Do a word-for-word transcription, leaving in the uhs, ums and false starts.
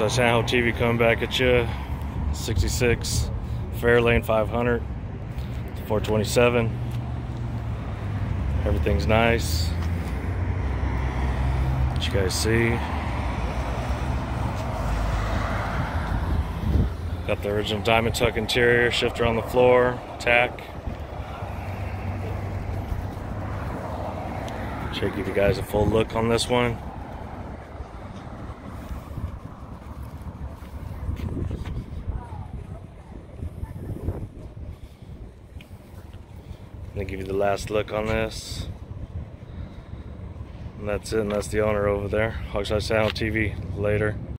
Hogside Sound T V coming back at you. sixty-six Fairlane five hundred, four twenty-seven. Everything's nice. What you guys see? Got the original diamond tuck interior, shifter on the floor, tack. Try to give you guys a full look on this one. I'm gonna give you the last look on this. And that's it, and that's the owner over there. Hogside Sound T V, later.